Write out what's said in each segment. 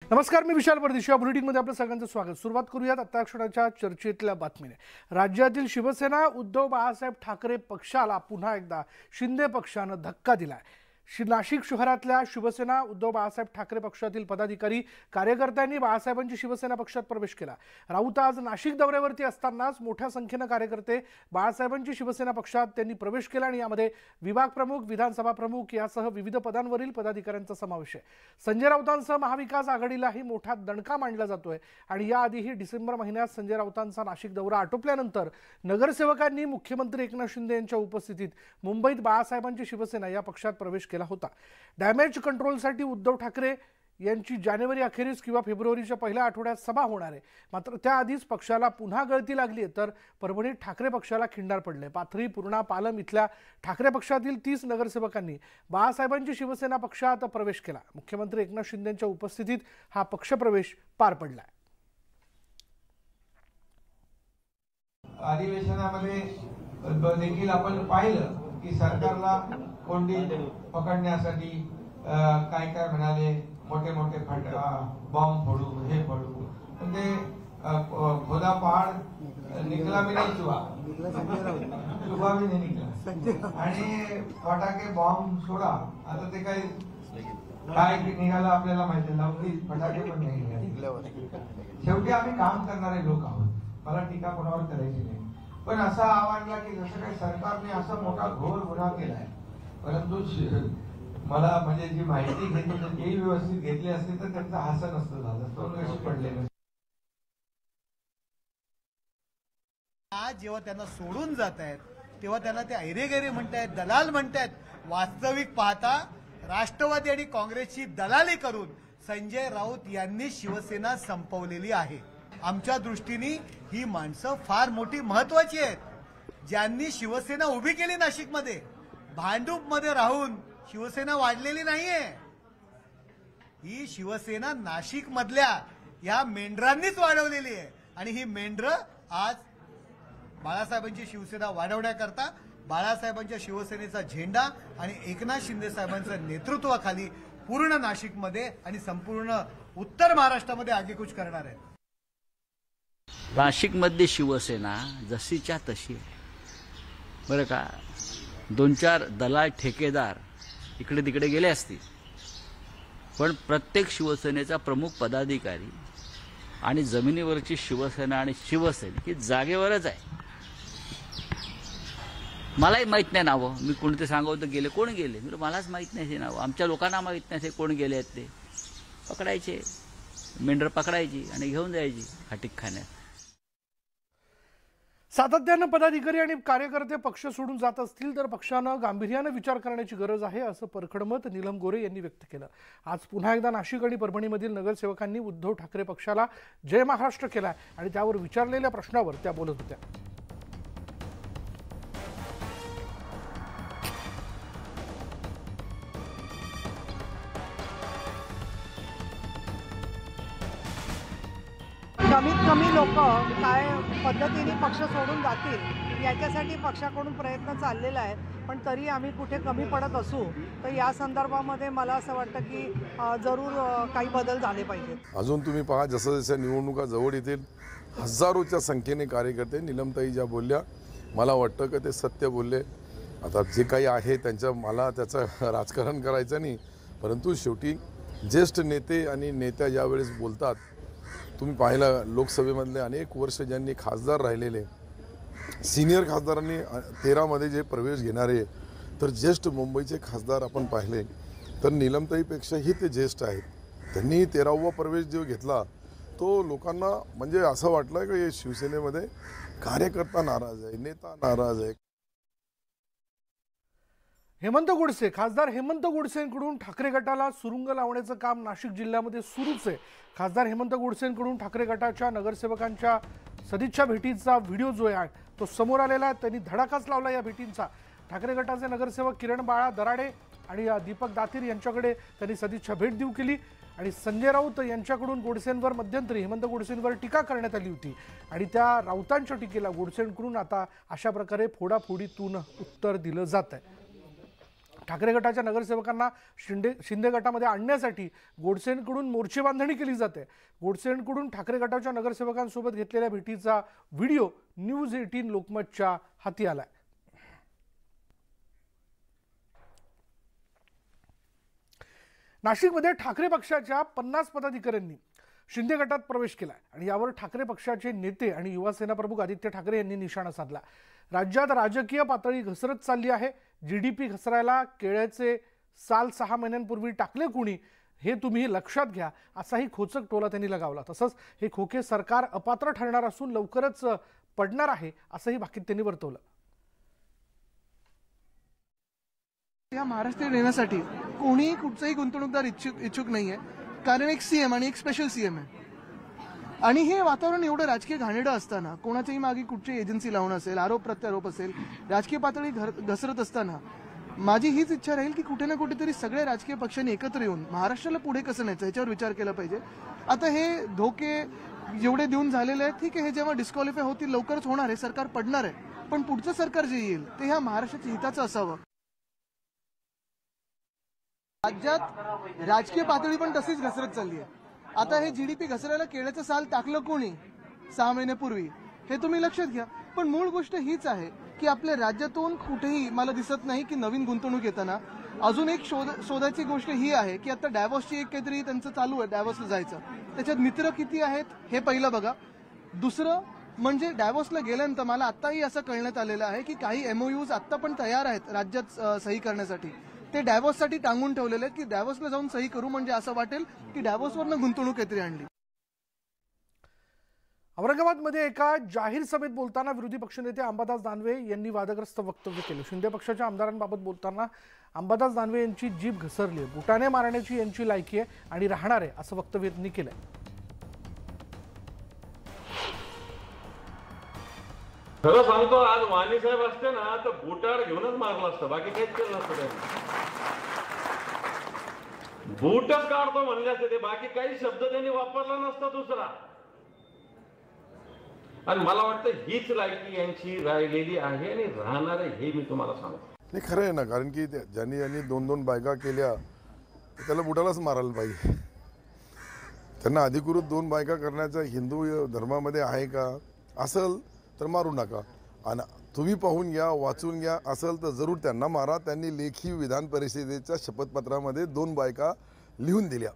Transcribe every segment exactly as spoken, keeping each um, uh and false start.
नमस्कार, मी विशाल परदेशी. या बुलेटिनमध्ये आपलं सगळ्यांचं स्वागत. सुरुवात करूयात आता क्षणाच्या चर्चेतल्या बातमीने. राज्यातील शिवसेना उद्धव बाळासाहेब ठाकरे पक्षाला पुन्हा एकदा शिंदे पक्षानं धक्का दिलाय. नाशिक शहरातल्या शिवसेना उद्धव बाळासाहेब ठाकरे पक्षातील पदाधिकारी कार्यकर्त्यांनी बाळासाहेबांची शिवसेना पक्षात प्रवेश केला. राऊत आज नाशिक दौऱ्यावरती असतानाच मोठ्या संख्येनं कार्यकर्ते बाळासाहेबांची शिवसेना पक्षात त्यांनी प्रवेश केला आणि यामध्ये विभाग प्रमुख, विधानसभा प्रमुख यासह विविध पदांवरील पदाधिकाऱ्यांचा समावेश आहे. संजय राऊतांसह महाविकास आघाडीलाही मोठा दणका मांडला जातोय आणि याआधीही डिसेंबर महिन्यात संजय राऊतांचा नाशिक दौरा आटोपल्यानंतर नगरसेवकांनी मुख्यमंत्री एकनाथ शिंदे यांच्या उपस्थितीत मुंबईत बाळासाहेबांची शिवसेना या पक्षात प्रवेश केला होता. डॅमेज कंट्रोलसाठी उद्धव ठाकरे यांची जानेवारी अखेरीस किंवा फेब्रुवारीच्या पहिल्या आठवड्यात सभा होणार आहे. मात्र त्याआधीच पक्षाला पुन्हा गळती लागली आहे, तर परभणीत ठाकरे पक्षाला खिंडार पडले. पाथरी, पूर्णा, पालम इथल्या ठाकरे पक्षातील तीस नगरसेवकांनी बाळासाहेबांची शिवसेना पक्षात प्रवेश केला. मुख्यमंत्री एकनाथ शिंदेंच्या उपस्थितीत हा पक्षप्रवेश पार पडला. अधिवेशनामध्ये देखील आपण पाहिलं की सरकारला कोंडी पकडण्यासाठी काय काय म्हणाले, मोठे मोठे फट बॉम्ब फोडू, हे फोडू, म्हणजे खुदा पहाड़ निकला भी नहीं चुहा चुहा भी नहीं निकला आणि फटाके बॉम्ब सोडा. आता ते काही काय निघालं आपल्याला माहिती, नवकी फटाके पण नाही निघाले. शेवटी आम्ही काम करणारे लोक आहोत, मला टीका कोणावर करायची नाही. पण असा आवाजला की जसं काही सरकारने असा मोठा घोर गुन्हा केलाय, परंतु मला म्हणजे जी माहिती घेतली तर ती व्यवस्थित घेतली असती तर त्यांचं हास्य नसतं झालं, तो कशी पडले. आज जेव्हा त्यांना सोडून जात आहेत तेव्हा त्यांना ते ऐरेगैरे म्हणतायत, दलाल म्हणतायत. वास्तविक पाहता राष्ट्रवादी आणि काँग्रेसची दलाली करून संजय राऊत यांनी शिवसेना संपवलेली आहे. आमच्या दृष्टीने ही माणसं फार मोठी महत्वाची आहेत, ज्यांनी शिवसेना उभी केली. नाशिकमध्ये भांडूपमध्ये राहून शिवसेना वाढलेली नाहीये. ही शिवसेना नाशिक मधल्या या मेंढरांनीच वाढवलेली आहे आणि ही मेंढर आज बाळासाहेबांची शिवसेना वाढवण्याकरता बाळासाहेबांच्या शिवसेनेचा झेंडा आणि एकनाथ शिंदे साहेबांच्या नेतृत्वाखाली पूर्ण नाशिकमध्ये आणि संपूर्ण उत्तर महाराष्ट्रामध्ये आगेकूच करणार आहेत. नाशिकमध्ये शिवसेना जशीच्या तशी बरं का. दोन चार दलाल ठेकेदार इकडे तिकडे गेले असतील, पण प्रत्येक शिवसेनेचा प्रमुख पदाधिकारी आणि जमिनीवरची शिवसेना आणि शिवसेना ही जागेवरच आहे. मलाही माहीत नाही नावं, मी कोणते सांगवतं गेले, कोण गेले मी मलाच माहीत नाही हे नावं. आमच्या लोकांना माहीत नाही कोण गेले आहेत. ते पकडायचे, मेंढर पकडायची आणि घेऊन जायची खाटीक खाण्यात. सातत्यानं पदाधिकारी आणि कार्यकर्ते पक्ष सोडून जात असतील तर पक्षानं गांभीर्यानं विचार करण्याची गरज आहे, असं परखड मत नीलम गोरे यांनी व्यक्त केलं. आज पुन्हा एकदा नाशिक आणि परभणीमधील नगरसेवकांनी उद्धव ठाकरे पक्षाला जय महाराष्ट्र केला आणि त्यावर विचारलेल्या प्रश्नावर त्या बोलत होत्या. कमीत कमी लोक काय पद्धतीने पक्ष सोडून जातील याच्यासाठी पक्षाकडून प्रयत्न चाललेला आहे. पण तरी आम्ही कुठे कमी पडत असू तर या संदर्भामध्ये मला असं वाटतं की जरूर काही बदल झाले पाहिजेत. अजून तुम्ही पहा, जसं जसं निवडणुका जवळ येतील हजारोच्या संख्येने कार्यकर्ते, नीलमताई ज्या बोलल्या मला वाटतं की ते सत्य बोलले. आता जे काही आहे त्यांच्या, मला त्याचं राजकारण करायचं नाही, परंतु शेवटी ज्येष्ठ नेते आणि नेत्या ज्यावेळेस बोलतात, तुम्ही पाहिलं लोकसभेमधले अनेक वर्ष ज्यांनी खासदार राहिलेले सिनियर खासदारांनी तेरामध्ये जे प्रवेश घेणारे, तर ज्येष्ठ मुंबईचे खासदार आपण पाहिले तर नीलमताईपेक्षाही ते ज्येष्ठ आहेत. त्यांनी तेरावा प्रवेश जो घेतला तो लोकांना म्हणजे असं वाटलं की शिवसेनेमध्ये कार्यकर्ता नाराज आहे, नेता नाराज आहे. हेमंत गोडसे, खासदार हेमंत गोडसेंकडून ठाकरे गटाला सुरुंग लावण्याचं काम नाशिक जिल्ह्यामध्ये सुरूच आहे. खासदार हेमंत गोडसेंकडून ठाकरे गटाच्या नगरसेवकांच्या सदिच्छा भेटीचा व्हिडिओ जो आहे तो समोर आलेला आहे. त्यांनी धडाकाच लावला या भेटींचा. ठाकरे गटाचे नगरसेवक किरण बाळा दराडे आणि दीपक दातीर यांच्याकडे त्यांनी सदिच्छा भेट देऊ केली आणि संजय राऊत यांच्याकडून गोडसेंवर मध्यंतरी हेमंत गोडसेंवर टीका करण्यात आली होती आणि त्या राऊतांच्या टीकेला गोडसेंकडून आता अशा प्रकारे फोडाफोडीतून उत्तर दिलं जात आहे. ठाकरे गटाच्या नगरसेवकांना शिंदे शिंदे गटामध्ये आणण्यासाठी गोडसेंकडून मोर्चे बांधणी केली जाते। गोडसेंकडून ठाकरे गटाच्या नगरसेवकांसोबत घेतलेल्या भेटीचा व्हिडिओ न्यूज अठरा लोकमतच्या हाती आलाय। नाशिकमध्ये ठाकरे पक्षाच्या पन्नास पदाधिकाऱ्यांनी शिंदे गटात प्रवेश केला आणि यावर ठाकरे पक्षाचे नेते आणि युवासेना प्रमुख आदित्य ठाकरे यांनी निशाणा साधला। राज्यात राजकीय पातळी घसरत चालली आहे। जीडीपी घसरायला केळ्याचे साल सहा महिन्यांपूर्वी टाकले कुणी हे तुम्ही लक्षात घ्या, असाही खोचक टोला त्यांनी लगावला। तसंच हे खोके सरकार अपात्र ठरणार असून लवकरच पडणार आहे असंही भाकीत त्यांनी वर्तवलं। या महाराष्ट्रात येण्यासाठी कोणी कुठचाही गुंतवणूकदार इच्छुक इच्छुक नाहीये, कारण एक सीएम आणि एक स्पेशल सीएम आहे आणि हे वातावरण एवढं राजकीय घाणेरडं असताना कोणाच्याही मागे कुठची एजन्सी लावणं असेल, आरोप प्रत्यारोप असेल, राजकीय पातळी घसरत असताना माझी हीच इच्छा राहील की कुठे ना कुठेतरी सगळ्या राजकीय पक्षांनी एकत्र येऊन महाराष्ट्राला पुढे कसं न्यायचं याच्यावर विचार केला पाहिजे। आता हे धोके जेवढे देऊन झालेले आहेत ठीक आहे, हे जेव्हा डिस्क्वालिफाय होतील लवकरच होणार आहे, सरकार पडणार आहे, पण पुढचं सरकार जे येईल ते ह्या महाराष्ट्राच्या हिताचं असावं। राज्यात राजकीय पातळी पण तशीच घसरत चालली आहे। आता हे जीडीपी घसरायला केळ्याचं साल टाकलं कोणी सहा महिन्यापूर्वी हे तुम्ही लक्षात घ्या, पण मूळ गोष्ट हीच आहे की आपल्या राज्यातून कुठेही मला दिसत नाही की नवीन गुंतवणूक येताना। अजून एक शोध शोधाची गोष्ट ही आहे की आता डॅव्हॉसची एक काहीतरी त्यांचं चालू आहे, डॅव्हॉसला जायचं, त्याच्यात मित्र किती आहेत हे पहिलं बघा। दुसरं म्हणजे डॅव्हॉसला गेल्यानंतर मला आत्ताही असं कळण्यात आलेलं आहे की काही एमओयूज आत्ता पण तयार आहेत राज्यात सही करण्यासाठी, ते डॅव्हॉससाठी टांगून ठेवलेले आहेत की डॅव्हॉसला जाऊन सही करू म्हणजे असं वाटेल की डॅव्हॉसवरनं गुंतवणूक काहीतरी आणली। औरंगाबादमध्ये एका जाहीर सभेत बोलताना विरोधी पक्षनेते अंबादास दानवे यांनी वादग्रस्त वक्तव्य केलं। शिंदे पक्षाच्या आमदारांबाबत बोलताना अंबादास दानवे यांची जीभ घसरली आहे, बुटाने मारण्याची यांची लायकी आहे आणि राहणार आहे असं वक्तव्य त्यांनी केलंय। खरं सांगतो, आज वाणी साहेब असते ना तर बुटार घेऊनच मारलं असतं, बाकी काहीच केलं नसतं त्यांनी। बूटच काढतो म्हणले असते ते, बाकी काही शब्द त्यांनी वापरला नसता दुसरा। आणि मला वाटतं हीच लायकी यांची राहिलेली आहे आणि राहणार आहे हे मी तुम्हाला सांगतो। नाही खरं आहे ना, कारण की ज्यांनी ज्यांनी दोन दोन बायका केल्या त्याला बुटालाच मारायला पाहिजे। त्यांना अधिकृत दोन बायका करण्याचा हिंदू धर्मामध्ये आहे का? असेल तर मारू नका, आणि तुम्ही पाहून घ्या, वाचून घ्या, असेल तर जरूर त्यांना मारा। त्यांनी लेखी विधान परिषदेच्या शपथपत्रामध्ये दोन बायका लिहून दिल्या।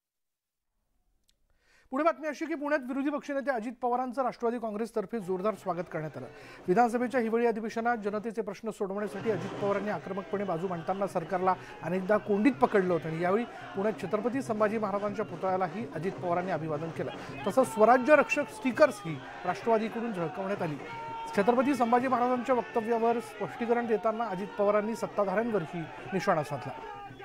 पुढे बातमी अशी की पुण्यात विरोधी पक्षनेते अजित पवारांचं राष्ट्रवादी काँग्रेसतर्फे जोरदार स्वागत करण्यात आलं। विधानसभेच्या हिवाळी अधिवेशनात जनतेचे प्रश्न सोडवण्यासाठी अजित पवारांनी आक्रमकपणे बाजू मांडताना सरकारला अनेकदा कोंडीत पकडलं होतं आणि यावेळी पुण्यात छत्रपती संभाजी महाराजांच्या पुतळ्यालाही अजित पवारांनी अभिवादन केलं। तसंच स्वराज्य रक्षक स्टिकर्सही राष्ट्रवादीकडून झळकवण्यात आली। छत्रपती संभाजी महाराजांच्या वक्तव्यावर स्पष्टीकरण देताना अजित पवारांनी सत्ताधाऱ्यांवरही निशाणा साधला।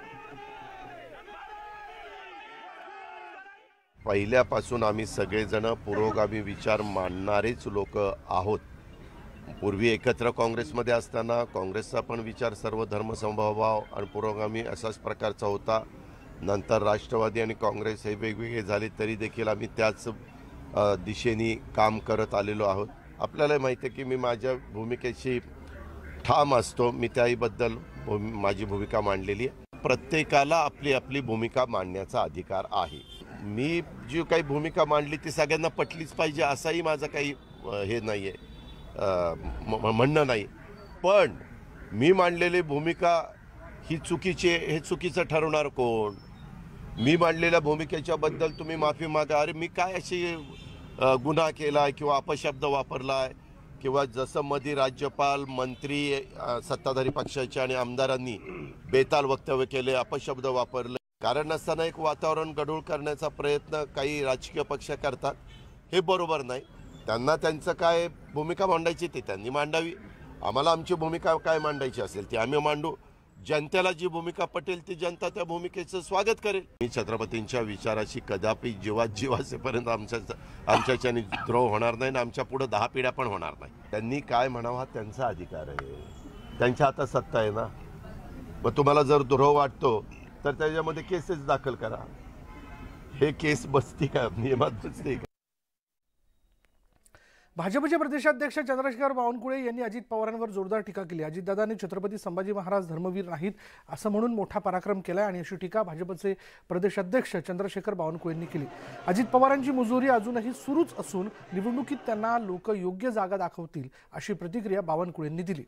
पहिल्यापासून आम्ही सगळेजण पुरोगामी विचार मांडणारेच लोक आहोत। पूर्वी एकत्र काँग्रेसमध्ये असताना काँग्रेसचा पण विचार सर्व धर्मसमभाव आणि पुरोगामी असाच प्रकारचा होता। नंतर राष्ट्रवादी आणि काँग्रेस हे वेगवेगळे झाले तरी देखील आम्ही त्याच दिशेने काम करत आलेलो आहोत। आपल्याला माहिती आहे की मी माझ्या भूमिकेशी ठाम असतो, मी त्याहीबद्दल माझी भूमिका मांडलेली आहे। प्रत्येकाला आपली आपली भूमिका मांडण्याचा अधिकार आहे। मी जी काही भूमिका मांडली ती सगळ्यांना पटलीच पाहिजे असाही माझं काही हे नाही आहे, म्हणणं नाही, पण मी मांडलेली भूमिका ही चुकीची हे चुकीचं ठरवणार कोण? मी मांडलेल्या भूमिकेच्या बद्दल तुम्ही माफी मागा, अरे मी काय अशी गुन्हा केला किंवा अपशब्द वापरला किंवा जसं मध्ये राज्यपाल, मंत्री, सत्ताधारी पक्षाचे आणि आमदारांनी बेताल वक्तव्य केले, अपशब्द वापरले, कारण नसताना एक वातावरण गढूळ करण्याचा प्रयत्न काही राजकीय पक्ष करतात, हे बरोबर नाही। त्यांना त्यांचं काय भूमिका मांडायची ते त्यांनी मांडावी, आम्हाला आमची भूमिका काय मांडायची असेल ती आम्ही मांडू। जनतेला जी भूमिका पटेल ती जनता त्या भूमिकेचं स्वागत करेल। मी छत्रपतींच्या विचाराची कदापि जीवात जीव असेपर्यंत आमच्या आमच्याच्याने द्रोह होणार नाही आणि आमच्या पुढे दहा पिढ्या पण होणार नाही। त्यांनी काय म्हणावा त्यांचा अधिकार आहे, त्यांच्या हातात सत्ता आहे ना। मग तुम्हाला जर द्रोह वाटतो तर त्याच्यामध्ये केसेस दाखल करा, हे केस बसती का, नियमात बसते का? भाजपचे प्रदेशाध्यक्ष चंद्रशेखर बावनकुळे यांनी अजित पवारांवर जोरदार टीका केली. अजितदादांनी छत्रपती संभाजी महाराज धर्मवीर नाहीत असं म्हणून मोठा पराक्रम केलाय आणि अशी टीका भाजपचे प्रदेशाध्यक्ष चंद्रशेखर बावनकुळेंनी केली. अजित पवारांची मुजोरी अजूनही सुरूच असून निवडणुकीत त्यांना लोक योग्य जागा दाखवतील अशी प्रतिक्रिया बावनकुळेंनी दिली.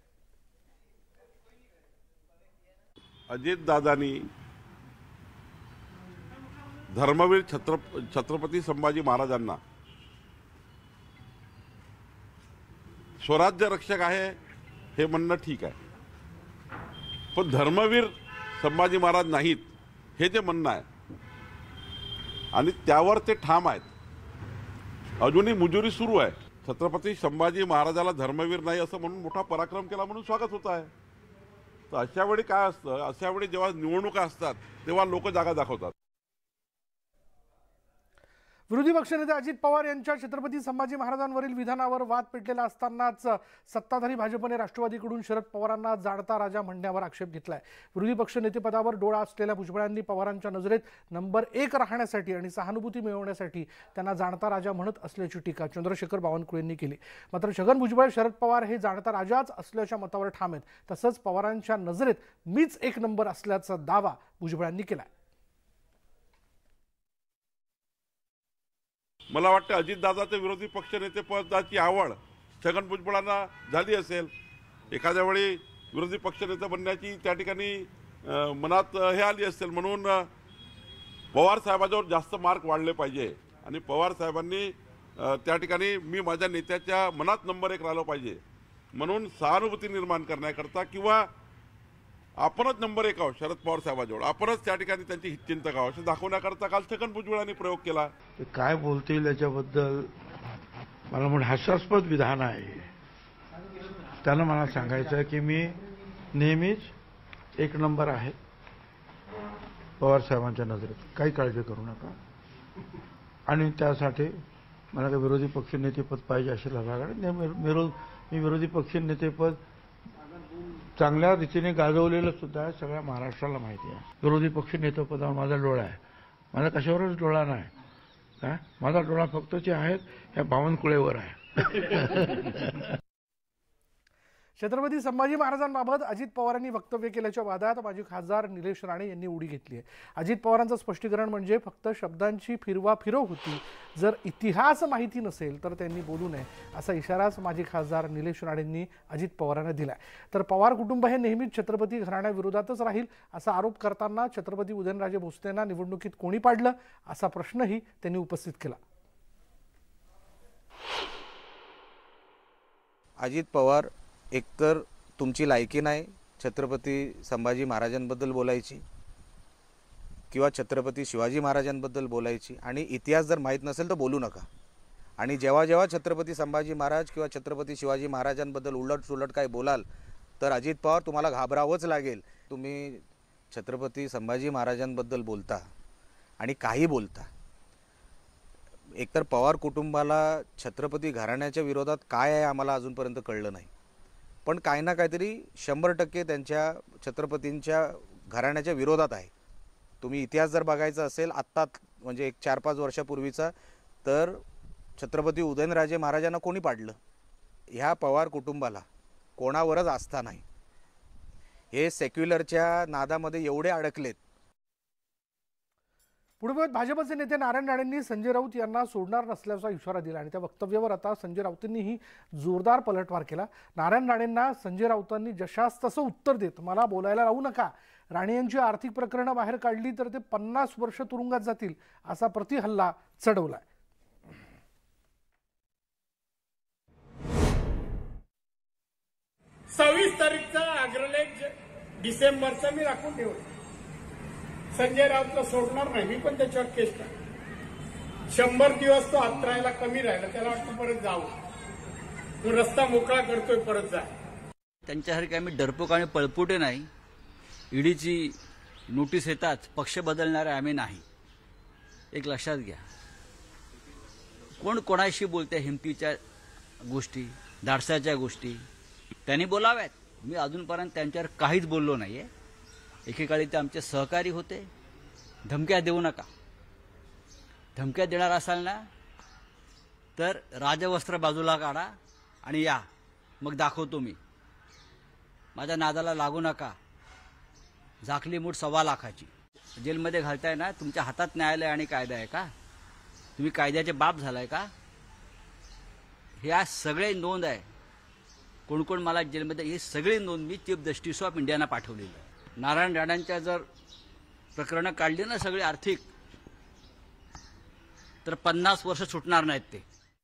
अजितदादांनी धर्मवीर छत्र छत्रपती संभाजी महाराजांना स्वराज्य रक्षक आहे हे म्हणणं ठीक आहे, पण धर्मवीर संभाजी महाराज नाहीत हे जे म्हणणं आहे आणि त्यावर ते ठाम आहेत. अजूनही मुजुरी सुरू आहे. छत्रपती संभाजी महाराजाला धर्मवीर नाही असं म्हणून मोठा पराक्रम केला म्हणून स्वागत होत आहे. तर अशा वेळी काय असतं, अशा वेळी जेव्हा निवडणुका असतात तेव्हा लोक जागा दाखवतात. विरोधी पक्षनेते अजित पवार यांच्या छत्रपती संभाजी महाराजांवरील विधानावर वाद पेटलेला असतानाच सत्ताधारी भाजपने राष्ट्रवादीकडून शरद पवारांना जाणता राजा म्हणण्यावर आक्षेप घेतलाय. विरोधी पक्षनेतेपदावर डोळा असलेल्या भुजबळांनी पवारांच्या नजरेत नंबर एक राहण्यासाठी आणि सहानुभूती मिळवण्यासाठी त्यांना जाणता राजा म्हणत असल्याची टीका चंद्रशेखर बावनकुळेंनी केली. मात्र छगन भुजबळ शरद पवार हे जाणता राजाच असल्याच्या मतावर ठाम आहेत. तसंच पवारांच्या नजरेत मीच एक नंबर असल्याचा दावा भुजबळांनी केलाय. मला वाटतं अजितदादाचं विरोधी पक्षनेतेपदाची आवड छगन भुजबळांना झाली असेल. एखाद्या वेळी विरोधी पक्षनेते बनण्याची त्या ठिकाणी मनात हे आली असेल, म्हणून पवार साहेबांवर जास्त मार्क वाढले पाहिजे आणि पवार साहेबांनी त्या ठिकाणी मी माझ्या नेत्याच्या मनात नंबर एक राहिलो पाहिजे म्हणून सहानुभूती निर्माण करण्याकरता किंवा आपणच नंबर एक आहोत शरद पवार साहेबांजवळ, आपणच त्या ठिकाणी त्यांची हितचिंतक आहोत असं दाखवण्याकरता काल छगन भुजबळांनी प्रयोग केला. ते काय बोलतील याच्याबद्दल मला म्हणून हास्यास्पद विधान आहे. त्यांना मला सांगायचं आहे की मी नेहमीच एक नंबर आहे पवार साहेबांच्या नजरेत, काही काळजी करू नका. आणि त्यासाठी मला काही विरोधी पक्षनेतेपद पाहिजे अशी लागणार. मी विरोधी पक्षनेतेपद चांगल्या रीतीने गाजवलेलं सुद्धा आहे, सगळ्या महाराष्ट्राला माहिती आहे. विरोधी पक्ष नेतेपदावर माझा डोळा आहे, माझा कशावरच डोळा नाही. काय माझा डोळा फक्त जे आहेत ह्या बावनकुळेवर आहे. छत्रपती संभाजी महाराजांबाबत अजित पवारांनी वक्तव्य केल्याच्या वादात माजी खासदार निलेश राणे यांनी उडी घेतली आहे. अजित पवारांचं स्पष्टीकरण म्हणजे फक्त शब्दांची फिरवा फिरव होती, जर इतिहास माहिती नसेल तर त्यांनी बोलू नये असा इशाराच माजी खासदार निलेश राणेंनी अजित पवारांना दिलाय. तर पवार कुटुंब हे नेहमीच छत्रपती घराण्याविरोधातच राहील असा आरोप करताना छत्रपती उदयनराजे भोसलेंना निवडणुकीत कोणी पाडलं असा प्रश्नही त्यांनी उपस्थित केला. अजित पवार एकतर तुमची लायकी नाही छत्रपती संभाजी महाराजांबद्दल बोलायची किंवा छत्रपती शिवाजी महाराजांबद्दल बोलायची, आणि इतिहास जर माहीत नसेल तर बोलू नका. आणि जेव्हा जेव्हा छत्रपती संभाजी महाराज किंवा छत्रपती शिवाजी महाराजांबद्दल उलट सुलट काय बोलाल तर अजित पवार तुम्हाला घाबरावंच लागेल. तुम्ही छत्रपती संभाजी महाराजांबद्दल बोलता आणि काही बोलता. एकतर पवार कुटुंबाला छत्रपती घराण्याच्या विरोधात काय आहे आम्हाला अजूनपर्यंत कळलं नाही, पण काही ना काहीतरी शंभर टक्के त्यांच्या छत्रपतींच्या घराण्याच्या विरोधात आहे. तुम्ही इतिहास जर बघायचा असेल आत्ता म्हणजे एक चार पाच वर्षापूर्वीचा, तर छत्रपती उदयनराजे महाराजांना कोणी पाडलं? ह्या पवार कुटुंबाला कोणावरच आस्था नाही. हे सेक्युलरच्या नादामध्ये एवढे अडकलेत. पुढे भाजपचे नेते नारायण राणेंनी संजय राऊत यांना सोडणार नसल्याचा इशारा दिला आणि त्या वक्तव्यावर आता संजय राऊतांनीही जोरदार पलटवार केला. नारायण राणेंना संजय राऊतांनी जशास तसं उत्तर देत मला बोलायला लावू नका, राणे यांची आर्थिक प्रकरणं बाहेर काढली तर ते पन्नास वर्ष तुरुंगात जातील असा प्रतिहल्ला चढवलाय. सव्वीस तारीखचा अग्रलेख डिसेंबरचा मी राखून ठेवला. संजय राऊतला सोडणार नाही मी, पण त्याच्यावर केस टाक. शंभर दिवस तो हातरायला कमी राहिला, त्याला वाटतं परत जावं, तो रस्ता मोकळा करतोय परत जा. त्यांच्यासारखे आम्ही डरपोक आणि पळपुटे नाही. ईडीची नोटीस येताच पक्ष बदलणारे आम्ही नाही, एक लक्षात घ्या. कोण कोणाशी बोलते हिमतीच्या गोष्टी, धाडसाच्या गोष्टी त्यांनी बोलाव्यात. मी अजूनपर्यंत त्यांच्यावर काहीच बोललो नाहीये. एकेकाळी ते आमचे सहकारी होते. धमक्या देऊ नका. धमक्या देणार असाल ना तर राजवस्त्र बाजूला काढा आणि या, मग दाखवतो मी. माझ्या नादाला लागू नका. झाकली मूठ सव्वा लाखाची. जेलमध्ये घालताय ना, तुमच्या हातात न्यायालय आणि कायदा आहे का? तुम्ही कायद्याचे बाप झालाय का? हे आज सगळे नोंद आहे. कोण कोण मला जेलमध्ये, ही सगळी नोंद मी चीफ जस्टिस ऑफ इंडियाना पाठवलेली आहे. नारायण राणांच्या जर प्रकरणं काढली ना सगळी आर्थिक, तर पन्नास वर्ष सुटणार नाहीत ते.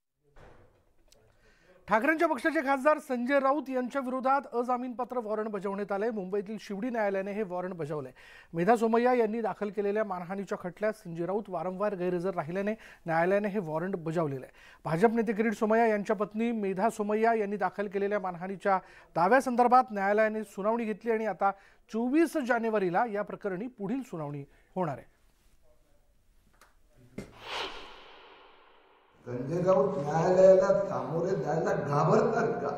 ठाकरेंच्या पक्षाचे खासदार संजय राऊत यांच्या विरोधात अजामीनपात्र वॉरंट बजावण्यात आले. मुंबईतील शिवडी न्यायालयाने हे वॉरंट बजावले. मेधा सोमय्या यांनी दाखल केलेल्या मानहानीच्या खटल्यात संजय राऊत वारंवार गैरहजर राहिल्याने न्यायालयाने हे वॉरंट बजावलेले आहे. भाजप नेते किरीट सोमय्या यांच्या पत्नी मेधा सोमय्या यांनी दाखल केलेल्या मानहानीच्या दाव्यासंदर्भात न्यायालयाने सुनावणी घेतली आणि आता चोवीस जानेवारीला या प्रकरणी पुढील सुनावणी होणार आहे. संजय राऊत न्यायालयाला सामोरे जायला घाबरतात का?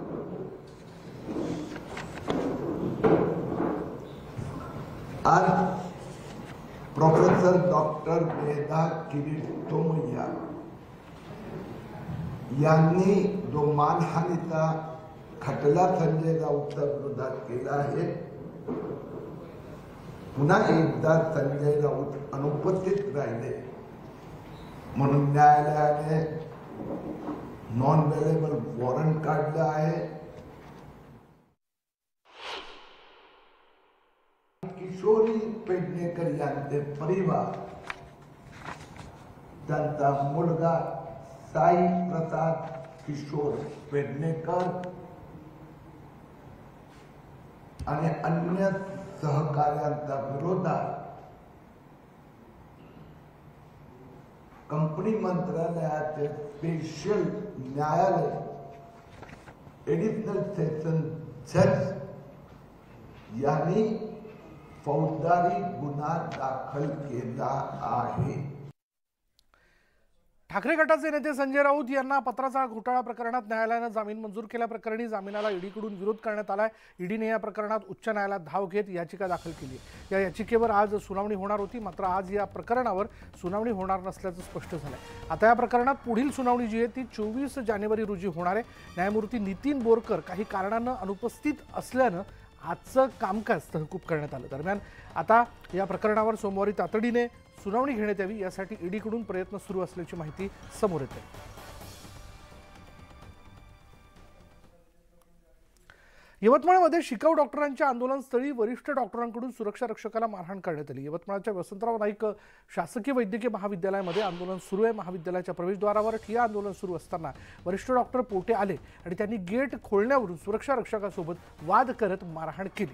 आज प्रोफेसर डॉक्टर मेधा किरीट सोमय्या यांनी जो मानहानीचा खटला संजय राऊतच्या विरोधात केला आहे, पुन्हा एकदा संजय राऊत अनुपस्थित राहिले म्हणून न्यायालयाने नॉन अवेलेबल वॉरंट काढलं आहे. किशोरी पेडणेकर यांचे परिवार, त्यांचा मुलगा साई प्रसाद किशोर पेडणेकर आणि अन्य सहकार्यांच्या विरोधात कंपनी मंत्रालयाचे स्पेशल न्यायालय एडिशनल सेशन जज यांनी फौजदारी गुन्हा दाखल केला आहे. ठाकरे गटाचे नेते संजय राऊत यांना पत्राचा घोटाळा प्रकरणात न्यायालयानं जामीन मंजूर केल्याप्रकरणी जामिनाला ईडीकडून विरोध करण्यात आलाय. ईडीने या प्रकरणात उच्च न्यायालयात धाव घेत याचिका दाखल केली. या याचिकेवर आज सुनावणी होणार होती, मात्र आज या प्रकरणावर सुनावणी होणार नसल्याचं स्पष्ट झालंय. आता या प्रकरणात पुढील सुनावणी जी आहे ती चोवीस जानेवारी रोजी होणार आहे. न्यायमूर्ती नितीन बोरकर काही कारणानं अनुपस्थित असल्यानं आजचं कामकाज तहकूब करण्यात आलं. दरम्यान आता या प्रकरणावर सोमवारी तातडीने सुनावणी घेण्यात यावी यासाठी ईडीकडून प्रयत्न सुरू असल्याची माहिती समोर येते. यवतमाळमध्ये शिकाऊ डॉक्टरांच्या आंदोलनस्थळी वरिष्ठ डॉक्टरांकडून सुरक्षा रक्षकाला मारहाण करण्यात आली. यवतमाळच्या वसंतराव नाईक शासकीय वैद्यकीय महाविद्यालयामध्ये आंदोलन सुरू आहे. महाविद्यालयाच्या प्रवेशद्वारावर ठिय्या आंदोलन सुरू असताना वरिष्ठ डॉक्टर पोटे आले आणि त्यांनी गेट खोलण्यावरून सुरक्षा रक्षकासोबत वाद करत मारहाण केली.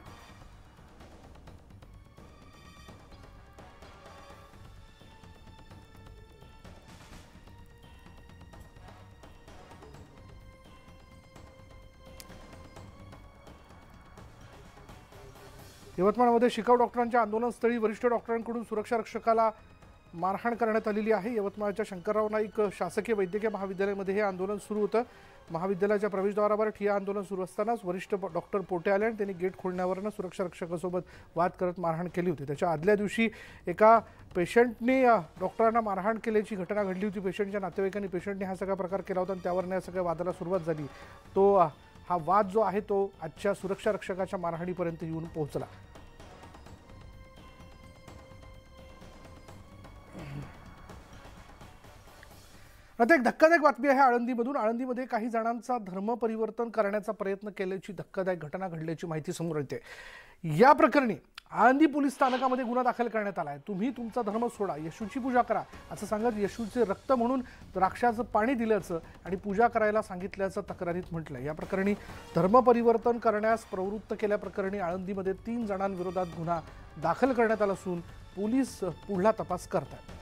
यवतमाळमध्ये शिकाऊ डॉक्टरांच्या आंदोलनस्थळी वरिष्ठ डॉक्टरांकडून सुरक्षा रक्षकाला मारहाण करण्यात आलेली आहे. यवतमाळच्या शंकरराव नाईक शासकीय वैद्यकीय महाविद्यालयामध्ये हे आंदोलन सुरू होतं. महाविद्यालयाच्या प्रवेशद्वारावर ठिय्या आंदोलन सुरू असतानाच वरिष्ठ डॉक्टर पोटे आले आणि त्यांनी गेट खोलण्यावरनं सुरक्षा रक्षकासोबत वाद करत मारहाण केली होती. त्याच्या आदल्या दिवशी एका पेशंटने डॉक्टरांना मारहाण केल्याची घटना घडली होती. पेशंटच्या नातेवाईकांनी पेशंटने हा सगळा प्रकार केला होता आणि त्यावरनं या सगळ्या वादाला सुरुवात झाली. तो हा वाद जो आहे तो आजच्या सुरक्षा रक्षकाच्या मारहाणीपर्यंत येऊन पोहोचला. आता एक धक्कादायक बातमी आहे आळंदीमधून. आळंदीमध्ये काही जणांचा धर्म परिवर्तन करण्याचा प्रयत्न केल्याची धक्कादायक घटना घडल्याची माहिती समोर येते. या प्रकरणी आळंदी पोलीस स्थानकामध्ये गुन्हा दाखल करण्यात आला आहे. तुम्ही तुमचा धर्म सोडा, येशूची पूजा करा असं सांगत येशूचे रक्त म्हणून द्राक्षाचं पाणी दिल्याचं आणि पूजा करायला सांगितल्याचं तक्रारीत म्हटलंय. या प्रकरणी धर्म परिवर्तन करण्यास प्रवृत्त केल्याप्रकरणी आळंदीमध्ये तीन जणांविरोधात गुन्हा दाखल करण्यात आला असून पोलीस पुढला तपास करतात.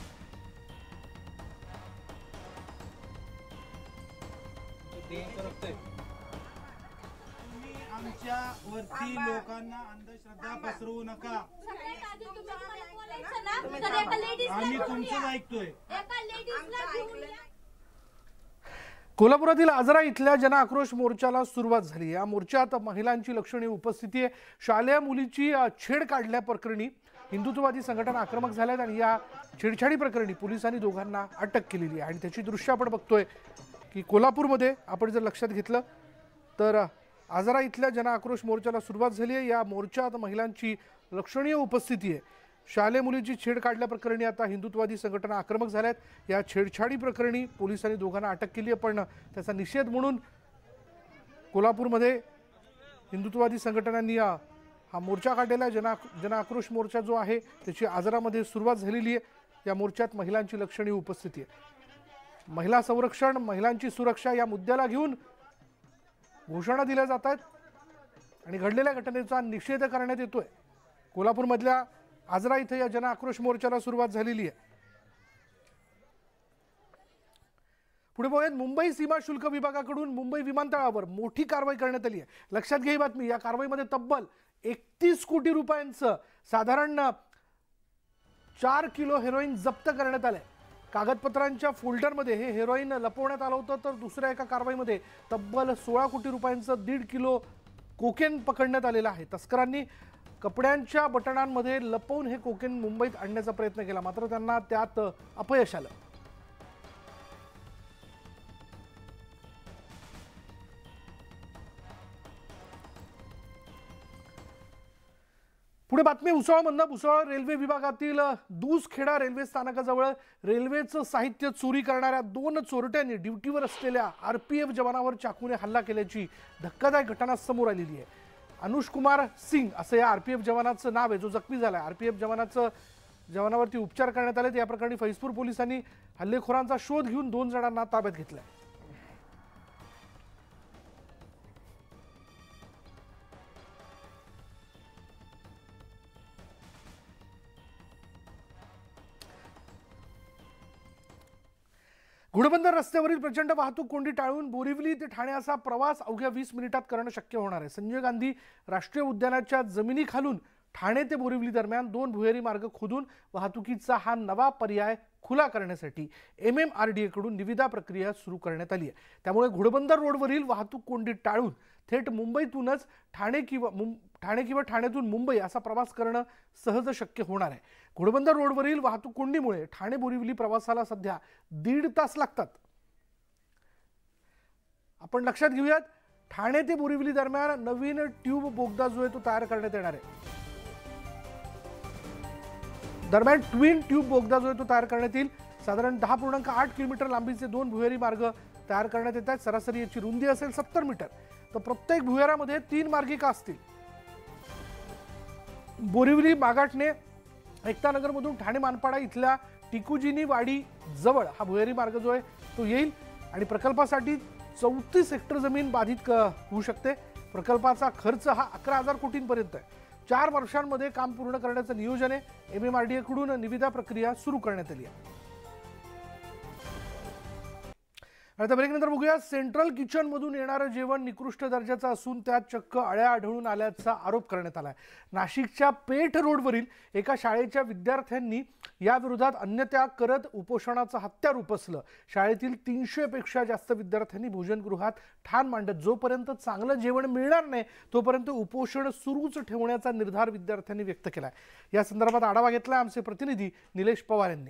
आमच्या वरती लोकांना अंधश्रद्धा पसरवू नका. आम्ही तुमचं ऐकतोय. कोल्हापुरातील आजरा इथल्या जन आक्रोश मोर्चाला सुरुवात झाली. या मोर्चात महिलांची लक्षणीय उपस्थिती आहे. शालेय मुलीची छेड काढल्याप्रकरणी हिंदुत्ववादी संघटना आक्रमक झाल्यात आणि या छेडछाडी प्रकरणी पोलिसांनी दोघांना अटक केलेली आहे. आणि त्याची दृश्य आपण बघतोय की कोल्हापूरमध्ये आपण जर लक्षात घेतलं तर आजरा इथल्या जनआक्रोश मोर्चाला सुरुवात झाली आहे. या मोर्चात महिलांची लक्षणीय उपस्थिती आहे. शालेय मुलीची छेड काढल्याप्रकरणी आता हिंदुत्ववादी संघटना आक्रमक झाल्यात. या छेडछाडी प्रकरणी पोलिसांनी दोघांना अटक केली आहे. पण त्याचा निषेध म्हणून कोल्हापूरमध्ये हिंदुत्ववादी संघटनांनी हा मोर्चा काढलेला आहे. जना जनआक्रोश मोर्चा जो आहे त्याची आजरामध्ये सुरुवात झालेली आहे. या मोर्चात महिलांची लक्षणीय उपस्थिती आहे. महिला संरक्षण, महिलांची सुरक्षा या मुद्द्याला घेऊन घोषणा दिल्या जात आहेत आणि घडलेल्या घटनेचा निषेध करण्यात येतोय. कोल्हापूरमधल्या आजरा इथे या जनआक्रोश मोर्चाला सुरुवात झालेली आहे. पुढे बघूयात, मुंबई सीमा शुल्क विभागाकडून मुंबई विमानतळावर मोठी कारवाई करण्यात आली आहे. लक्षात घ्या ही बातमी. या कारवाईमध्ये तब्बल एकतीस कोटी रुपयांचं साधारण चार किलो हेरोईन जप्त करण्यात आलंय. कागदपत्रांच्या फोल्डरमध्ये हे हेरोईन लपवण्यात आलं होतं. तर दुसऱ्या एका कारवाईमध्ये तब्बल सोळा कोटी रुपयांचं दीड किलो कोकेन पकडण्यात आलेलं आहे. तस्करांनी कपड्यांच्या बटणांमध्ये लपवून हे कोकेन मुंबईत आणण्याचा प्रयत्न केला, मात्र त्यांना त्यात अपयश आलं. पुढे बातमी भुसावळमधनं. भुसावळ रेल्वे विभागातील दूसखेडा रेल्वे स्थानकाजवळ रेल्वेचं साहित्य चोरी करणाऱ्या दोन चोरट्यांनी ड्युटीवर असलेल्या आरपीएफ जवानावर चाकूने हल्ला केल्याची धक्कादायक घटना समोर आलेली आहे. अनुष कुमार सिंग असं या आरपीएफ जवानाचं नाव आहे जो जखमी झाला आहे. आरपीएफ जवानाचं जवानावरती उपचार करण्यात आले. या प्रकरणी फैजपूर पोलिसांनी हल्लेखोरांचा शोध घेऊन दोन जणांना ताब्यात घेतलाय. घोडबंदर रस्त्यावरील प्रचंड वाहतूक कोंडी टाळून बोरिवली ते ठाणे असा प्रवास अवघ्या वीस मिनिटात करणं शक्य होणार आहे. संजय गांधी राष्ट्रीय उद्यानाच्या जमिनीखालून ठाणे ते बोरिवली दरम्यान दोन भुयारी मार्ग खोदून वाहतुकीचा हा नवा पर्याय खुला करण्यासाठी एम एम आर डी एकडून निविदा प्रक्रिया सुरू करण्यात आली आहे. त्यामुळे घोडबंदर रोडवरील वाहतूक कोंडी टाळून थेट मुंबईतूनच ठाणे किंवा ठाणे किंवा ठाण्यातून मुंबई असा प्रवास करणं सहज शक्य होणार आहे. घोडबंदर रोडवरील वाहतूक कोंडीमुळे ठाणे बोरिवली प्रवासाला सध्या दीड तास लागतात. आपण लक्षात घेऊयात, ठाणे ते बोरिवली दरम्यान नवीन ट्यूब बोगदा जो आहे तो तयार करण्यात येणार आहे. दरम्यान ट्विन ट्यूब बोगदा जो आहे तो तयार करण्यात येईल. साधारण दहा पूर्णांक आठ किलोमीटर लांबीचे दोन भुयारी मार्ग तयार करण्यात येत आहेत. सरासरी याची रुंदी असेल सत्तर मीटर. तर प्रत्येक भुयारामध्ये तीन मार्गिका असतील. बोरिवली मागाटने एकतानगरमधून ठाणे मानपाडा इथल्या टिकुजिनी वाडी जवळ हा भुयारी मार्ग जो आहे तो येईल आणि प्रकल्पासाठी चौतीस हेक्टर जमीन बाधित होऊ शकते. प्रकल्पाचा खर्च हा अकरा हजार कोटींपर्यंत आहे. चार वर्षांमध्ये काम पूर्ण करण्याचं नियोजन आहे. एम एम आर डी एकडून निविदा प्रक्रिया सुरू करण्यात आली आहे. आता ब्रेकनंतर बघूया, सेंट्रल किचन मधून येणारं जेवण निकृष्ट दर्जाचं असून त्यात चक्क अळ्या आढळून आल्याचा आरोप करण्यात आलाय. नाशिकच्या पेठ रोडवरील एका शाळेच्या विद्यार्थ्यांनी या विरोधात अन्यत्याग करत उपोषणाचं हत्यार उपसलं. शाळेतील तीनशे पेक्षा जास्त विद्यार्थ्यांनी भोजनगृहात ठाण मांडत जोपर्यंत चांगलं जेवण मिळणार नाही तोपर्यंत उपोषण सुरूच ठेवण्याचा निर्धार विद्यार्थ्यांनी व्यक्त केलाय. या संदर्भात आढावा घेतलाय आमचे प्रतिनिधी निलेश पवार यांनी.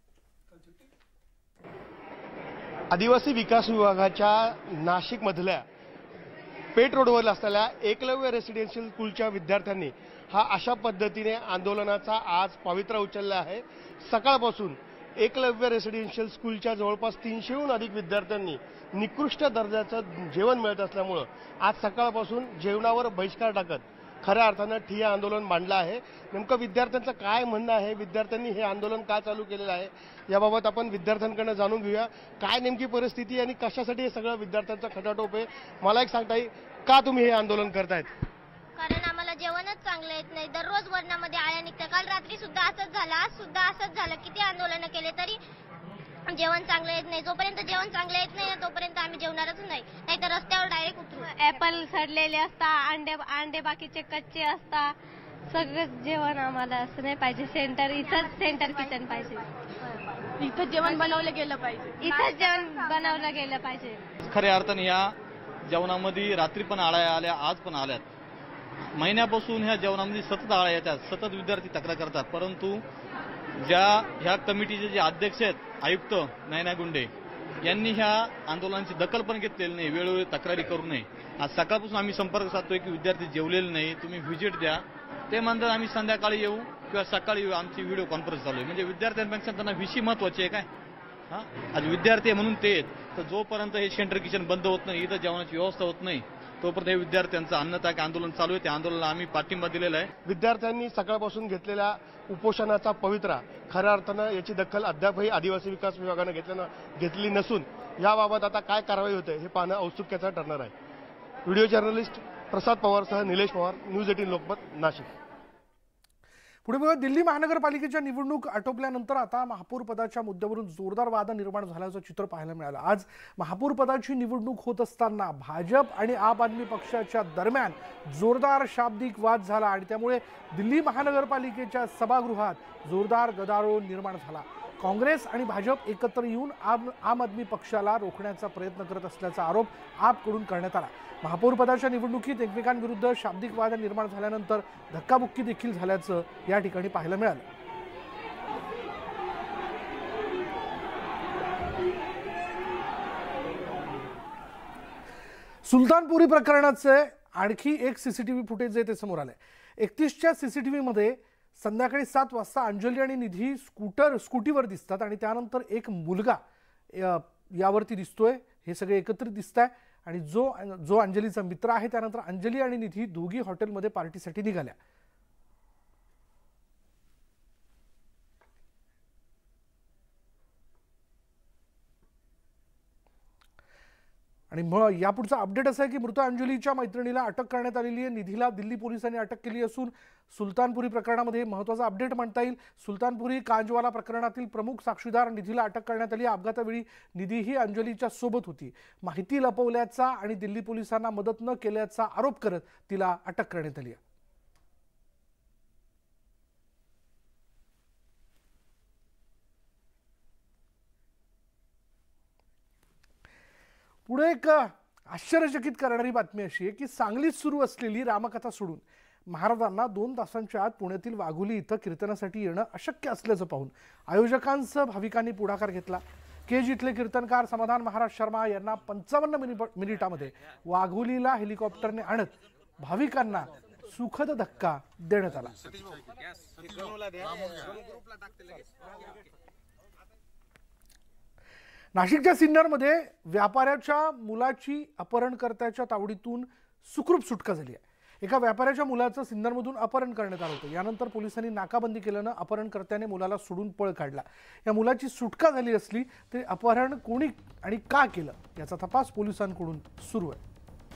आदिवासी विकास विभागाच्या नाशिकमधल्या पेठ रोडवर असलेल्या एकलव्य रेसिडेन्शियल स्कूलच्या विद्यार्थ्यांनी हा अशा पद्धतीने आंदोलनाचा आज पवित्रा उचलला आहे. सकाळपासून एकलव्य रेसिडेन्शियल स्कूलच्या जवळपास तीनशेहून अधिक विद्यार्थ्यांनी निकृष्ट दर्जाचं जेवण मिळत असल्यामुळं आज सकाळपासून जेवणावर बहिष्कार टाकत खऱ्या अर्थानं ठिय्या आंदोलन मांडलं आहे. नेमकं विद्यार्थ्यांचं काय म्हणणं आहे, विद्यार्थ्यांनी हे आंदोलन का चालू केलेलं आहे याबाबत आपण विद्यार्थ्यांकडनं जाणून घेऊया. काय नेमकी परिस्थिती आणि कशासाठी हे सगळं विद्यार्थ्यांचा खटाटोप आहे, मला एक सांगता येईल का तुम्ही हे आंदोलन करतायत? कारण आम्हाला जेवणच चांगलं येत नाही. दररोज वर्णामध्ये आळ्या निघतात. काल रात्री सुद्धा असंच झालं, आज सुद्धा असंच झालं. किती आंदोलन केले तरी जेवण चांगलं येत नाही. जोपर्यंत जेवण चांगलं येत नाही तोपर्यंत आम्ही जेवणारच नाही, नाही तर रस्त्यावर डायरेक्ट उतरू. ऍपल सडलेले असतात, अंडे अंडे बाकीचे कच्चे असतात. सगळं जेवण आम्हाला असं नाही पाहिजे. सेंटर इथंच सेंटर किचन पाहिजे. इथंच जेवण बनवलं गेलं पाहिजे. इथंच जेवण बनवलं गेलं पाहिजे. खऱ्या अर्थाने या जेवणामध्ये रात्री पण आळ्या आल्या, आज पण आल्यात. महिन्यापासून ह्या जेवणामध्ये सतत आळा येतात, सतत विद्यार्थी तक्रार करतात, परंतु ज्या ह्या कमिटीचे जे अध्यक्ष आहेत आयुक्त नयना गुंडे यांनी ह्या आंदोलनाची दखल पण घेतलेली नाही, वेळोवेळी तक्रारी करू नये. आज सकाळपासून आम्ही संपर्क साधतोय की विद्यार्थी जेवलेले नाही, तुम्ही व्हिजिट द्या. ते म्हणतात आम्ही संध्याकाळी येऊ किंवा सकाळी येऊ, आमची व्हिडिओ कॉन्फरन्स चालू आहे. म्हणजे विद्यार्थ्यांपेक्षा त्यांना विषय महत्वाचे आहे काय? हा, आज विद्यार्थी आहे म्हणून ते आहेत, तर जोपर्यंत हे सेंटर किचन बंद होत नाही, इथं जेवणाची व्यवस्था होत नाही, तोपर्यंत हे विद्यार्थ्यांचं अन्नत्याग आंदोलन चालू आहे. त्या आंदोलनाला आम्ही पाठिंबा दिलेला आहे. विद्यार्थ्यांनी सकाळपासून घेतलेल्या उपोषणाचा पवित्रा खऱ्या अर्थानं याची दखल अद्यापही आदिवासी विकास विभागानं घेतल्यानं घेतली नसून याबाबत आता काय कारवाई होते हे पाहणं औत्सुक्याचं ठरणार आहे. व्हिडिओ जर्नलिस्ट प्रसाद पवारसह निलेश पवार, न्यूज एटीन लोकमत, नाशिक. पुढे बघा, दिल्ली महानगरपालिकेच्या निवडणूक आटोपल्यानंतर आता महापौर पदाच्या मुद्द्यावरून जोरदार वाद निर्माण झाल्याचं चित्र पाहायला मिळालं. आज महापौर पदाची निवडणूक होत असताना भाजप आणि आप आदमी पक्षाच्या दरम्यान जोरदार शाब्दिक वाद झाला आणि त्यामुळे दिल्ली महानगरपालिकेच्या सभागृहात जोरदार गदारोळ निर्माण झाला. काँग्रेस आणि भाजप एकत्र येऊन आम आम आदमी पक्षाला रोखण्याचा प्रयत्न करत असल्याचा आरोप आपकडून करण्यात आला. महापौर पदाच्या निवडणुकीत एकमेकांविरुद्ध शाब्दिक वाद निर्माण झाल्यानंतर धक्काबुक्की देखील झाल्याचं या ठिकाणी पाहायला मिळालं. सुलतानपुरी प्रकरणाचे आणखी एक सीसीटीव्ही फुटेज आहे ते समोर आलंय. एकतीसच्या सीसीटीव्ही मध्ये संध्याकाळी सात वाजता अंजली आणि निधी स्कूटर स्कूटीवर दिसतात आणि त्यानंतर एक मुलगा यावरती दिसतोय. हे सगळे एकत्रित दिसत आहे आणि जो जो अंजलीचा मित्र आहे त्यानंतर अंजली आणि निधी दोघी हॉटेलमध्ये पार्टीसाठी निघाल्या. आणि मग यापुढचा अपडेट असा आहे की मृत अंजलीच्या मैत्रिणीला अटक करण्यात आलेली आहे. निधीला दिल्ली पोलिसांनी अटक केली असून सुलतानपुरी प्रकरणामध्ये महत्त्वाचा अपडेट म्हणता येईल. सुलतानपुरी कांजवाला प्रकरणातील प्रमुख साक्षीदार निधीला अटक करण्यात आली. अपघातावेळी निधी ही अंजलीच्या सोबत होती. माहिती लपवल्याचा आणि दिल्ली पोलिसांना मदत न केल्याचा आरोप करत तिला अटक करण्यात आली आहे. पुढे एक आश्चर्यचकित करणारी बातमी अशी आहे की सांगलीत सुरू असलेली रामकथा सोडून महाराजांना दोन तासांच्या आत पुण्यातील वाघोली इथं कीर्तनासाठी येणं अशक्य असल्याचं पाहून आयोजकांसह भाविकांनी पुढाकार घेतला. केज इथले कीर्तनकार समाधान महाराज शर्मा यांना पंचावन्न मिनिटांमध्ये वाघोलीला हेलिकॉप्टरने आणत भाविकांना सुखद धक्का देण्यात आला. नाशिकच्या सिन्नरमध्ये व्यापाऱ्याच्या मुलाची अपहरणकर्त्याच्या तावडीतून सुखरूप सुटका झाली आहे. एका व्यापाऱ्याच्या मुलाचं सिन्नरमधून अपहरण करण्यात आलं होतं. यानंतर पोलिसांनी नाकाबंदी केल्यानं अपहरणकर्त्याने मुलाला सोडून पळ काढला. या मुलाची सुटका झाली असली तरी अपहरण कोणी आणि का केलं याचा तपास पोलिसांकडून सुरू आहे.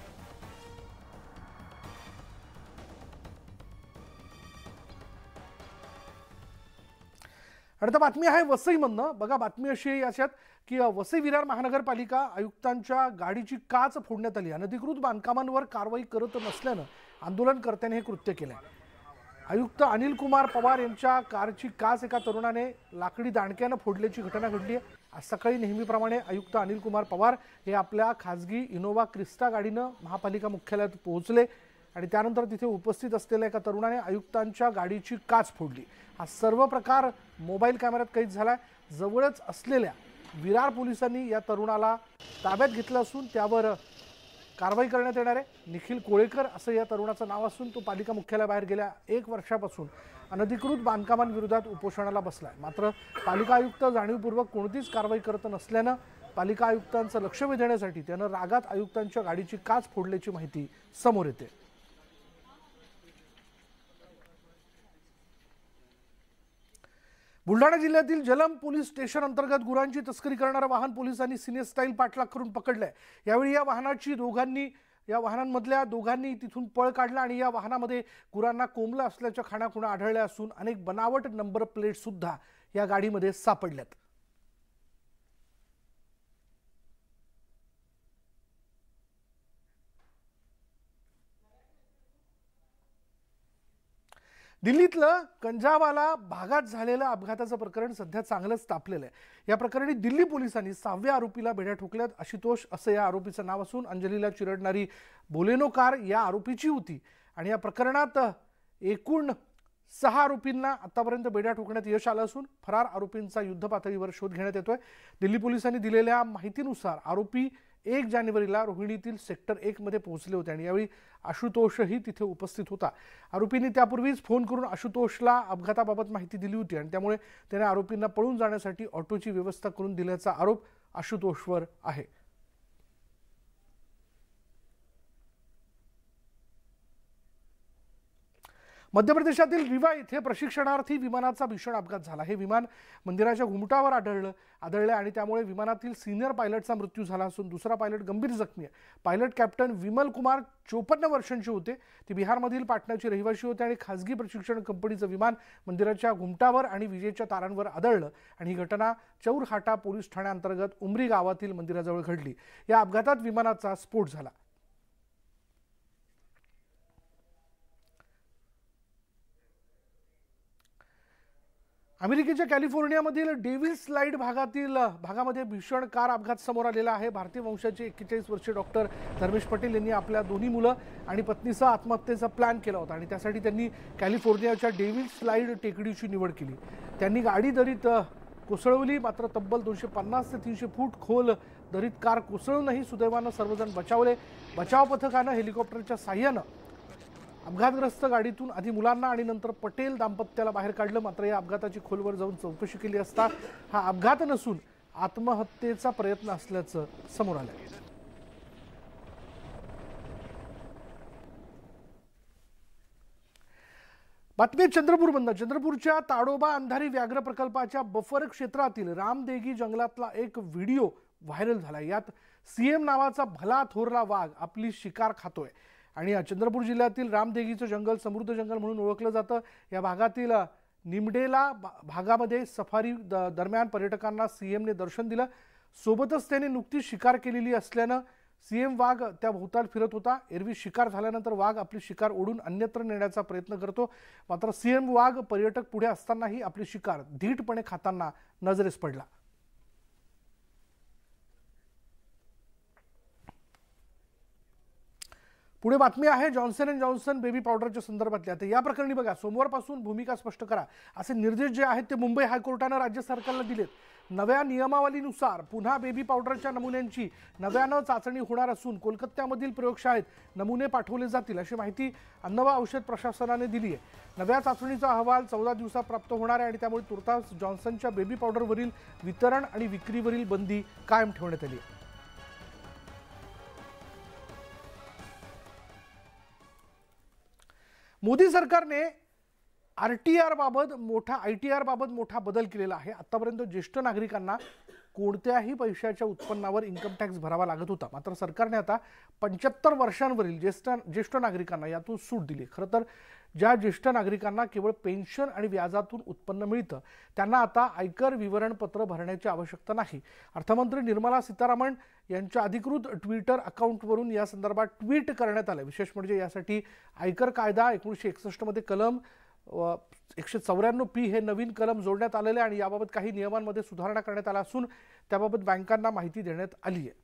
आता बातमी आहे वसईमधनं. बघा, बातमी अशी आहे याच्यात की वसई विरार महानगरपालिका आयुक्तांच्या गाडीची काच फोडण्यात आली. अनधिकृत बांधकामांवर कारवाई करत नसल्यानं आंदोलनकर्त्यांनी हे कृत्य केलंय. आयुक्त अनिल कुमार पवार यांच्या कारची काच एका तरुणाने लाकडी दांडक्यानं फोडल्याची घटना घडली आहे. आज सकाळी नेहमीप्रमाणे आयुक्त अनिल कुमार पवार हे आपल्या खासगी इनोव्हा क्रिस्टा गाडीनं महापालिका मुख्यालयात पोहोचले आणि त्यानंतर तिथे उपस्थित असलेल्या एका तरुणाने आयुक्तांच्या गाडीची काच फोडली. हा सर्व प्रकार मोबाईल कॅमेऱ्यात कैद झालाय. जवळच असलेल्या विरार पोलिसांनी या तरुणाला ताब्यात घेतलं असून त्यावर कारवाई करण्यात येणार आहे. निखिल कोळेकर असं या तरुणाचं नाव असून तो पालिका मुख्यालयाबाहेर गेल्या एक वर्षापासून अनधिकृत बांधकामांविरोधात उपोषणाला बसलाय. मात्र पालिका आयुक्त जाणीवपूर्वक कोणतीच कारवाई करत नसल्यानं पालिका आयुक्तांचं लक्ष वेधण्यासाठी त्यानं रागात आयुक्तांच्या गाडीची काच फोडल्याची माहिती समोर येते. बुलढाणा जिल्ह्यातील जलम पोलीस स्टेशन अंतर्गत गुरांची तस्करी करणारं वाहन पोलिसांनी सिने स्टाईल पाठलाग करून पकडलंय. यावेळी या वाहनाची दोघांनी या वाहनांमधल्या दोघांनी तिथून पळ काढला आणि या वाहनामध्ये गुरांना कोंबलं असल्याच्या खाणाखुणा आढळल्या असून अनेक बनावट नंबर प्लेट सुद्धा या गाडीमध्ये सापडल्यात. दिल्लीतलं कंजावाला भागात झालेलं अपघाताचं प्रकरण सध्या चांगलंच तापलेलं आहे. या प्रकरणी दिल्ली पोलिसांनी सहाव्या आरोपीला बेड्या ठोकल्यात. आशुतोष असं या आरोपीचं नाव असून अंजलीला चिरडणारी बोलेनो कार या आरोपीची होती आणि या प्रकरणात एकूण सहा आरोपींना आतापर्यंत बेड्या ठोकण्यात यश आलं असून फरार आरोपींचा युद्ध पातळीवर शोध घेण्यात येतोय. दिल्ली पोलिसांनी दिलेल्या माहितीनुसार आरोपी एक जानेवारीला रोहिणीतील सेक्टर एक मध्ये पोहोचले होते आणि यावेळी आशुतोषही तिथे उपस्थित होता. आरोपींनी त्यापूर्वीच फोन करून आशुतोषला अपघाताबाबत माहिती दिली होती आणि त्यामुळे त्याने आरोपींना पळून जाण्यासाठी ऑटोची व्यवस्था करून दिल्याचा आरोप आशुतोषवर आहे. मध्य प्रदेशातील रिवा येथे प्रशिक्षणार्थी विमानाचा भीषण अपघात झाला. हे विमान मंदिराच्या घुमटावर आढळलं आदळले आणि त्यामुळे विमानातील सिनियर पायलटचा मृत्यू झाला असून दुसरा पायलट गंभीर जखमी आहे. पायलट कॅप्टन विमल कुमार चोपन्न वर्षांचे होते. ते बिहारमधील पाटण्याचे रहिवासी होते आणि खासगी प्रशिक्षण कंपनीचं विमान मंदिराच्या घुमटावर आणि विजेच्या तारांवर आदळलं आणि ही घटना चौरहाटा पोलीस ठाण्याअंतर्गत उमरी गावातील मंदिराजवळ घडली. या अपघातात विमानाचा स्फोट झाला. अमेरिकेच्या कॅलिफोर्नियामधील डेव्हिस स्लाइड भागातील भागामध्ये भीषण कार अपघात समोर आलेला आहे. भारतीय वंशाचे एक्केचाळीस वर्षीय डॉक्टर धर्मेश पटेल यांनी आपल्या दोन्ही मुलं आणि पत्नीसह आत्महत्येचा प्लॅन केला होता आणि त्यासाठी त्यांनी कॅलिफोर्नियाच्या डेव्हिस स्लाइड टेकडीची निवड केली. त्यांनी गाडी दरीत कोसळवली, मात्र तब्बल दोनशे पन्नास ते तीनशे फूट खोल दरीत कार कोसळूनही सुदैवानं सर्वजण बचावले. बचाव पथकानं हेलिकॉप्टरच्या साह्यानं अपघातग्रस्त गाडीतून आधी मुलांना आणि नंतर पटेल दाम्पत्याला बाहेर काढलं. मात्र या अपघाताची खोलवर जाऊन चौकशी केली असता हा अपघात नसून आत्महत्येचा प्रयत्न असल्याचं समोर आलं. बातमी चंद्रपूर बंद. चंद्रपूरच्या ताडोबा अंधारी व्याघ्र प्रकल्पाच्या बफर क्षेत्रातील रामदेगी जंगलातला एक व्हिडिओ व्हायरल झाला. यात सीएम नावाचा भला थोरला वाघ आपली शिकार खातोय आणि चंद्रपूर जिल्ह्यातील रामदेगीचं जंगल समृद्ध जंगल म्हणून ओळखलं जातं. या भागातील निमडेला भागामध्ये सफारी दरम्यान पर्यटकांना सीएमने दर्शन दिलं. सोबतच त्याने नुकतीच शिकार केलेली असल्यानं सीएम वाघ त्या भोवताल फिरत होता. एरवी शिकार झाल्यानंतर वाघ आपली शिकार ओढून अन्यत्र नेण्याचा प्रयत्न करतो. मात्र सीएम वाघ पर्यटक पुढे असतानाही आपली शिकार धीटपणे खाताना नजरेस पडला. पुढे बातमी आहे जॉन्सन अँड जॉन्सन बेबी पावडरच्या संदर्भातल्या. तर या प्रकरणी बघा, सोमवारपासून भूमिका स्पष्ट करा असे निर्देश जे आहेत ते मुंबई हायकोर्टानं राज्य सरकारला दिलेत. नव्या नियमावलीनुसार पुन्हा बेबी पावडरच्या नमुन्यांची नव्यानं चाचणी होणार असून कोलकात्यामधील प्रयोगशाळेत नमुने पाठवले जातील अशी माहिती अन्न व औषध प्रशासनाने दिली आहे. नव्या चाचणीचा अहवाल चौदा दिवसात प्राप्त होणार आहे आणि त्यामुळे तुर्तास जॉन्सनच्या बेबी पावडरवरील वितरण आणि विक्रीवरील बंदी कायम ठेवण्यात आली आहे. मोदी सरकारने आर टी आर बाबत मोठा आय टी आर बाबत मोठा बदल केलेला आहे. आतापर्यंत ज्येष्ठ नागरिकांना कोणत्याही पैशाच्या उत्पन्नावर इन्कम टॅक्स भरावा लागत होता. मात्र सरकारने आता पंच्याहत्तर वर्षांवरील ज्येष्ठ ज्येष्ठ नागरिकांना यातून सूट दिली. खरं तर ज्या ज्येष्ठ नागरिकांना केवळ पेन्शन आणि व्याजातून उत्पन्न मिळतं त्यांना आता आयकर विवरणपत्र भरण्याची आवश्यकता नाही. अर्थमंत्री निर्मला सीतारामन यांच्या अधिकृत ट्विटर अकाउंटवरून या संदर्भात ट्विट करण्यात आलं. विशेष म्हणजे यासाठी आयकर कायदा एकोणीसशे एकसष्ट मध्ये कलम एकशे चौऱ्याण्णव पी हे नवीन कलम जोडण्यात आलेले आणि याबाबत काही नियमांमध्ये सुधारणा करण्यात आल्या असून त्याबाबत बँकांना माहिती देण्यात आली आहे.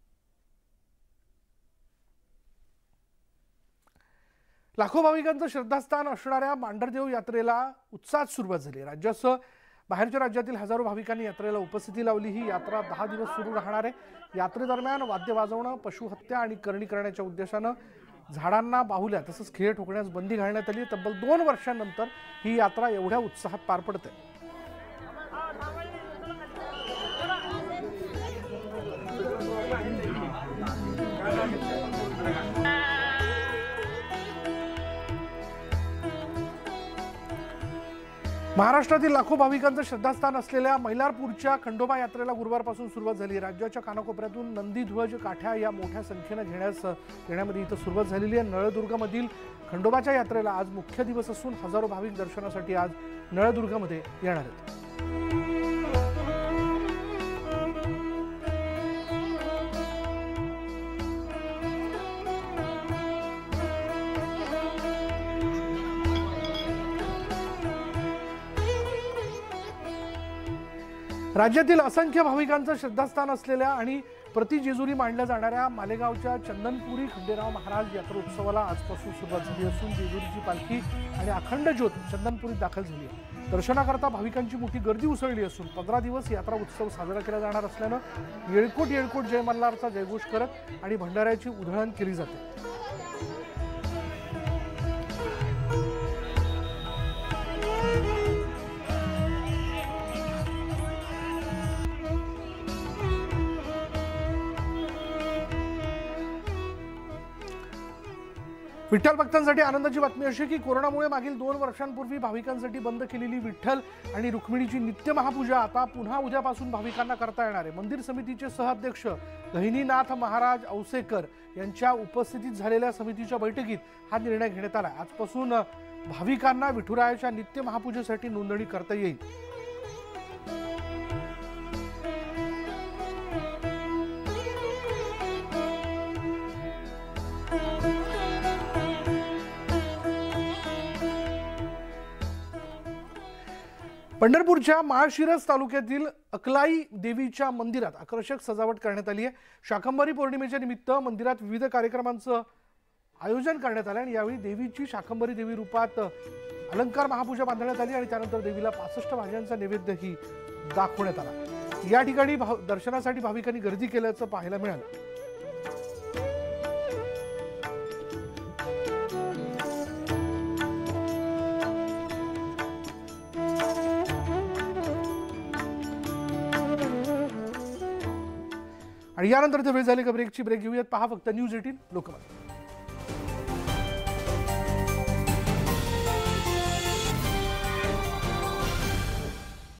लाखो भाविकांचं श्रद्धास्थान असणाऱ्या मांढरदेव यात्रेला उत्साहात सुरुवात झाली. राज्यासह बाहेरच्या राज्यातील हजारो भाविकांनी यात्रेला उपस्थिती लावली. ही यात्रा दहा दिवस सुरू राहणार आहे. यात्रेदरम्यान वाद्य वाजवणं, पशुहत्या आणि करणी करण्याच्या उद्देशानं झाडांना बाहुल्या तसंच खिळे ठोकण्यास बंदी घालण्यात आली. तब्बल दोन वर्षांनंतर ही यात्रा एवढ्या उत्साहात पार पडते. महाराष्ट्रातील लाखो भाविकांचं श्रद्धास्थान असलेल्या मैलारपूरच्या खंडोबा यात्रेला गुरुवारपासून सुरुवात झाली. राज्याच्या कानाकोपऱ्यातून नंदीध्वज काठ्या या मोठ्या संख्येनं घेण्यास घेण्यामध्ये इथं सुरुवात झालेली आहे. नळदुर्गमधील खंडोबाच्या यात्रेला आज मुख्य दिवस असून हजारो भाविक दर्शनासाठी आज नळदुर्गमध्ये येणार आहेत. राज्यातील असंख्य भाविकांचं श्रद्धास्थान असलेल्या आणि प्रति जेजुरी मांडल्या जाणाऱ्या मालेगावच्या चंदनपुरी खंडेराव महाराज यात्रा उत्सवाला आजपासून सुरुवात झाली असून जेजुरीची पालखी आणि अखंड ज्योत चंदनपुरीत दाखल झाली आहे। दर्शनाकरता भाविकांची मोठी गर्दी उसळली असून पंधरा दिवस यात्रा उत्सव साजरा केला जाणार असल्यानं येळकोट येळकोट जय मल्हारचा जयघोष करत आणि भंडाऱ्याची उधळण केली जाते। विठ्ठल भक्तांसाठी आनंदाची बातमी अशी की कोरोनामुळे मागील दोन वर्षांपूर्वी भाविकांसाठी बंद केलेली विठ्ठल आणि रुक्मिणीची नित्य महापूजा आता पुन्हा उद्यापासून भाविकांना करता येणार आहे। मंदिर समितीचे सहअध्यक्ष गहिनीनाथ महाराज औसेकर यांच्या उपस्थितीत झालेल्या समितीच्या बैठकीत हा निर्णय घेण्यात आला। आजपासून भाविकांना विठुरायाच्या नित्य महापूजेसाठी नोंदणी करता येईल। पंढरपूरच्या माळशिरस तालुक्यातील अकलाई देवीच्या मंदिरात आकर्षक सजावट करण्यात आली आहे। शाकंभरी पौर्णिमेच्या निमित्त मंदिरात विविध कार्यक्रमांचं आयोजन करण्यात आलं आणि यावेळी देवीची शाकंभरी देवी रूपात अलंकार महापूजा बांधण्यात आली आणि त्यानंतर देवीला पासष्ट भाज्यांचा नैवेद्यही दाखवण्यात आला। या ठिकाणी दर्शनासाठी भाविकांनी गर्दी केल्याचं पाहायला मिळालं। आणि यानंतर वेळ झाली का ब्रेकची। ब्रेक घेऊयात, पहा फक्त न्यूज एटीन लोकमत।